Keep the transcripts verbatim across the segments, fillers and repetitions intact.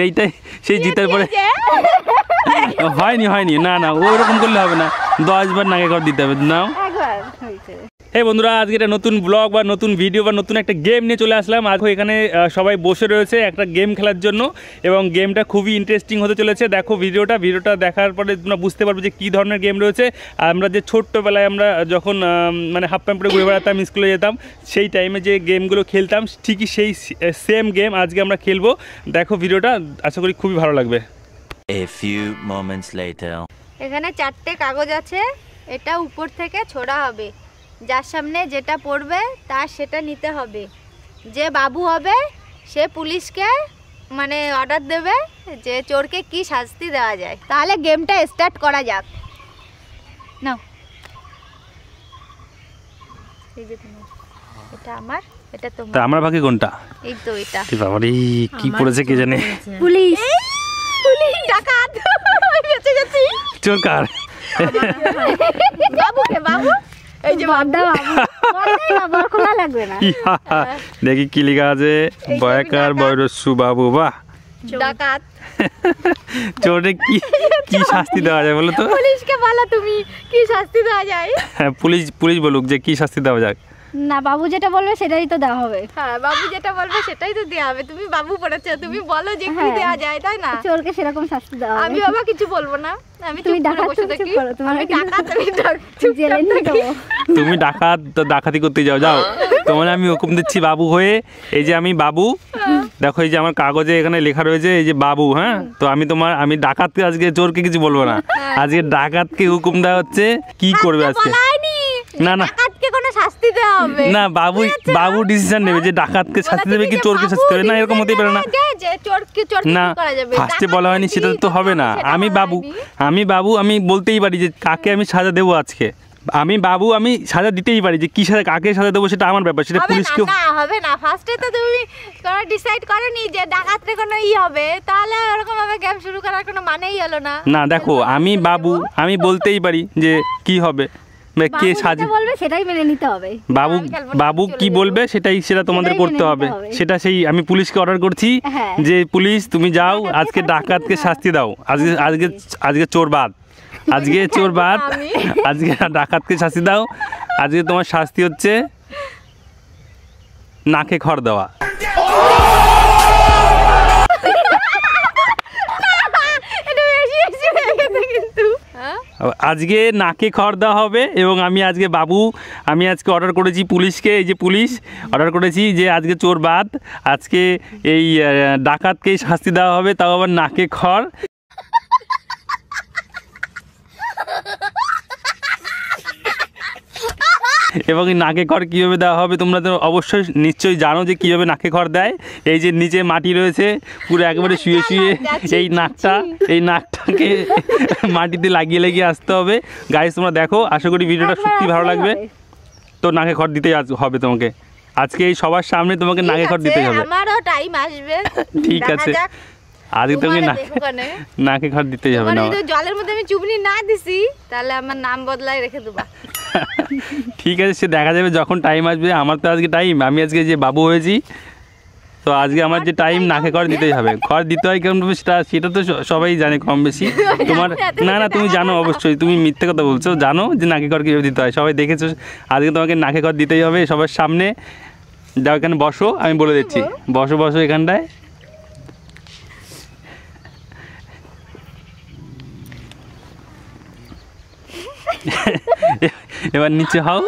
সেইটাই সেই জিতার পরে হয়নি হয়নি না না ওরকম করলে হবে না, দশ বার নাকে খড় দিতে হবে। নাও এই বন্ধুরা, আজকে একটা নতুন ব্লগ বা নতুন ভিডিও বা নতুন একটা গেম নিয়ে চলে আসলাম। আজ এখানে সবাই বসে রয়েছে একটা গেম খেলার জন্য এবং গেমটা খুবই ইন্টারেস্টিং হতে চলেছে। দেখো ভিডিওটা ভিডিওটা দেখার পরে তোমরা বুঝতে পারবে যে কী ধরনের গেম রয়েছে। আমরা যে ছোট্টবেলায় আমরা যখন মানে হাফ প্যান্ট পরে ঘুরে বেড়াতাম, স্কুলে যেতাম, সেই টাইমে যে গেমগুলো খেলতাম ঠিকই সেই সেম গেম আজকে আমরা খেলবো। দেখো ভিডিওটা, আশা করি খুবই ভালো লাগবে। A few moments later. এখানে চারটে কাগজ আছে, এটা উপর থেকে ছোড়া হবে, যার সামনে যেটা পড়বে তার সেটা নিতে হবে। যে বাবু হবে সে পুলিশকে মানে অর্ডার দেবে যে চোরকে কি শাস্তি দেওয়া যায়। তাহলে গেমটা স্টার্ট করা যাক। নাও, এই যে তোমার, এটা আমার, এটা তোমার। তা আমার ভাগে কোনটা? এই তো এটা। কি বাবা রে, কি পড়েছে কে জানে। পুলিশ, পুলিশ ডাকাত বেঁচে গেছি। চোর কার? বাবুকে, বাবু এই যে বাবু, বাবু খোলা লাগবে না। দেখি কি লেখা আছে, বয়কার বয়রসু বাবু। বাহ, ডাকাত। চোরে কি কি শাস্তি দেওয়া যায় বলো তো? পুলিশকে বলো তুমি কি শাস্তি দেওয়া যায়। হ্যাঁ, পুলিশ পুলিশ বলুক যে কি শাস্তি দেওয়া যাক। না, বাবু যেটা বলবে সেটাই তো দেওয়া হবে। হ্যাঁ, বাবু যেটা বলবে সেটাই তো দেওয়া হবে। তুমি বাবু পড়েছো, তুমি বলো যে কি দেওয়া যায়, তাই না? চোরকে সেরকম শাস্তি দেওয়া হবে। আমি বাবা কিছু বলবো না, আমি তুমি ডাকাত বসে থাকি। আমি ডাকাত, আমি জেলে নিয়ে যাবো। তুমি ডাকাত, ডাকাতি করতে যাও যাও। তোমার আমি হুকুম দিচ্ছি বাবু হয়ে। এই যে আমি বাবু, দেখো এই যে আমার কাগজে এখানে লেখা রয়েছে এই যে বাবু। হ্যাঁ, তো আমি তোমার আমি ডাকাতকে আজকে চোরকে কিছু বলবো না, আজকে ডাকাতকে হুকুম দেওয়া হচ্ছে কি করবে আজকে। না না, ডাকাতকে কোনো শাস্তি দেওয়া হবে না, বাবু বাবু ডিসিশন নেবে যে ডাকাতকে শাস্তি দেবে কি চোরকে শাস্তি দেবে। না, এরকম হতেই পারে না। না, ফার্স্টে বলা হয়নি সেটা তো হবে না। আমি বাবু আমি বাবু আমি বলতেই পারি যে কাকে আমি সাজা দেবো আজকে। আমি বাবু আমি সাজা দিতেই পারি, যে কি সাজা কাকে সাজা দেবো সেটা আমার ব্যাপার, সেটা পুলিশকে না হবে না। ফার্স্টে তো তুমি কোনো ডিসাইড করনি যে ডাকাতরে কোনো ই হবে, তাহলে এরকম ভাবে গেম শুরু করার কোনো মানেই হলো না। না দেখো, আমি বাবু আমি বলতেই পারি যে কি হবে, কে সাজা বলবে সেটাই মেনে নিতে হবে। বাবু বাবু কি বলবে সেটাই সেটা তোমাদের করতে হবে। সেটা সেই আমি পুলিশকে অর্ডার করছি যে পুলিশ তুমি যাও আজকে ডাকাতকে শাস্তি দাও। আজকে আজকে আজকে চোর বাদ, আজকে চোর বাদ, আজকে ডাকাতকে শাস্তি দাও। আজকে তোমার শাস্তি হচ্ছে নাকে খড় দেওয়া। আজকে নাকে খড় দেওয়া হবে এবং আমি আজকে বাবু আমি আজকে অর্ডার করেছি পুলিশকে, এই যে পুলিশ অর্ডার করেছি যে আজকে চোর বাদ, আজকে এই ডাকাতকেই শাস্তি দেওয়া হবে, তাও আবার নাকে খড়। এবং এই নাকে খড় কীভাবে দেওয়া হবে তোমরা তো অবশ্যই নিশ্চয়ই জানো যে কীভাবে নাকে খড় দেয়। এই যে নিচে মাটি রয়েছে, পুরো একেবারে শুয়ে শুয়ে এই নাকটা এই নাকটাকে মাটিতে লাগিয়ে লাগিয়ে আসতে হবে। গাইস তোমরা দেখো, আশা করি ভিডিওটা সত্যি ভালো লাগবে। তো নাকে খড় দিতেই হবে তোমাকে আজকে, এই সবার সামনে তোমাকে নাকে খড় দিতেই হবে। আমারও টাইম আসবে, ঠিক আছে, আজকে তোমাকে নাকে খড় দিতেই হবে। না, জলের মধ্যে আমি চুবনি না দিছি তাহলে আমার নাম বদলাই রেখে দেবা। ঠিক আছে, সে দেখা যাবে যখন টাইম আসবে। আমার তো আজকে টাইম, আমি আজকে যে বাবু হয়েছি, তো আজকে আমার যে টাইম নাকে খড় দিতেই হবে। খড় দিতে হয় কেমন সেটা সেটা তো সবাই জানে কম বেশি। তোমার না না তুমি জানো, অবশ্যই তুমি মিথ্যে কথা বলছো, জানো যে নাকে খড় কীভাবে দিতে হয়, সবাই দেখেছো। আজকে তোমাকে নাকে খড় দিতেই হবে সবার সামনে। যাও এখানে বসো, আমি বলে দিচ্ছি, বসো বসো এখানটায়। এবার নিচে হও।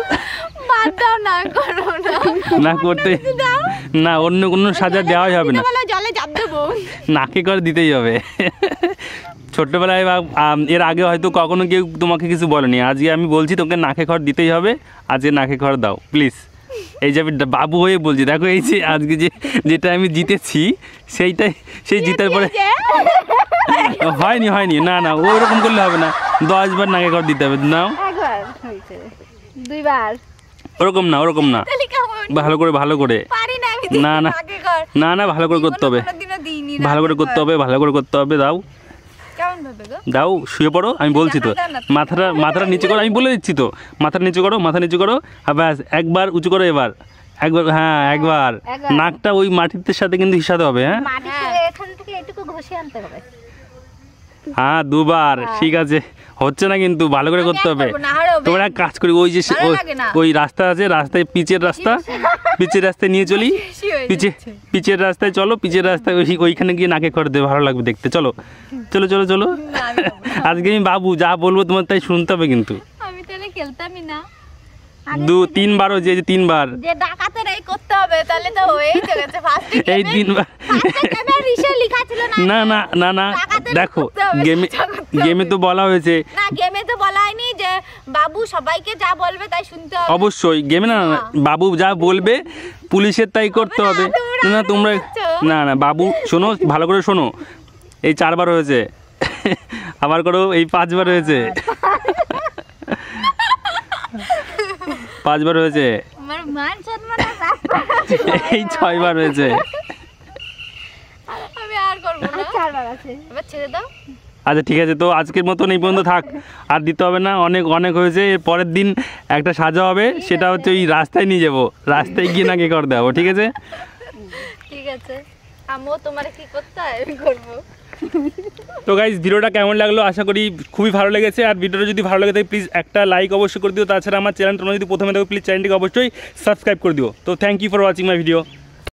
না করতে না, অন্য কোনো সাজা দেওয়াই হবে না, নাকে করে দিতেই হবে। ছোট্টবেলায় বা এর আগে হয়তো কখনো কেউ তোমাকে কিছু বলেনি, আজকে আমি বলছি তোকে নাকে খড় দিতেই হবে। আজকে নাকে খড় দাও প্লিজ। এই যে আমি বাবু হয়ে বলছি, দেখো এই যে আজকে যে যেটা আমি জিতেছি সেইটাই সেই জিতার পরে হয়নি হয়নি না না ওরকম করলে হবে না, দশ বার নাকে খড় দিতে হবে। নাও, দুইবার, ওরকম না ওরকম না, ভালো করে ভালো করে না না না না ভালো করে করতে হবে, ভালো করে করতে হবে, ভালো করে করতে হবে। দাও দাও, শুয়ে পড়ো, আমি বলছি তো। মাথাটা মাথাটা নিচে করো, আমি বলে দিচ্ছি তো। মাথাটা নিচে করো, মাথা নিচে করো, ব্যাস একবার উঁচু করো, এবার একবার, হ্যাঁ একবার নাকটা ওই মাটির সাথে কিন্তু হিসাবে হবে। হ্যাঁ এখান থেকে এটুকু ঘষে আনতে হবে। হ্যাঁ দুবার, ঠিক আছে, হচ্ছে না কিন্তু ভালো করে করতে হবে। তোমরা এক কাজ করি, ওই যে ওই রাস্তা আছে, রাস্তায় পিচের রাস্তা, পিচের রাস্তায় নিয়ে চলি, পিচে পিচের রাস্তায় চলো, পিচের রাস্তায় ওই ওইখানে গিয়ে নাকে করে দেবে, ভালো লাগবে দেখতে। চলো চলো চলো চলো, আজকে আমি বাবু যা বলবো তোমার তাই শুনতে হবে কিন্তু। আমি তাহলে খেলতামই না। দু তিনবার হয়েছে, যে তিনবার যে ডাকাতের এই করতে হবে, তাহলে তো হয়েই গেছে। ফার্স্টে এই তিনবার গেমের রিসে লেখা ছিল না। না না না না দেখো, গেমে গেমে তো বলা হয়েছে না, গেমে তো বলা হয়নি যে বাবু সবাইকে যা বলবে তাই শুনতে হবে। অবশ্যই গেমে না, না বাবু যা বলবে পুলিশের তাই করতে হবে। না তোমরা, না না বাবু শোনো, ভালো করে শোনো, এই চারবার হয়েছে, আবার করো, এই পাঁচবার হয়েছে, পাঁচবার হয়েছে, আমার মান সম্মান এই ছয়বার হয়েছে। আমি আর করব না, চারবার আছে, এবার ছেড়ে দাও। আচ্ছা ঠিক আছে, তো আজকের মতন এই পর্যন্ত থাক, আর দিতে হবে না, অনেক অনেক হয়েছে। এর পরের দিন একটা সাজা হবে, সেটা হচ্ছে ওই রাস্তায় নিয়ে যাবো, রাস্তায় গিয়ে নাকি করে দেবো, ঠিক আছে? ঠিক আছে, আমিও তোমার কি করতে হয় আমি করবো। তো গাইজ ভিডিওটা কেমন লাগলো, আশা করি খুবই ভালো লেগেছে। আর ভিডিওটা যদি ভালো লাগে তাই প্লিজ একটা লাইক অবশ্যই করে দিও। তাছাড়া আমার চ্যানেল তোমরা যদি প্রথমে দেখো প্লিজ চ্যানেলটিকে অবশ্যই সাবস্ক্রাইব করে দিও। তো thank you for watching my video.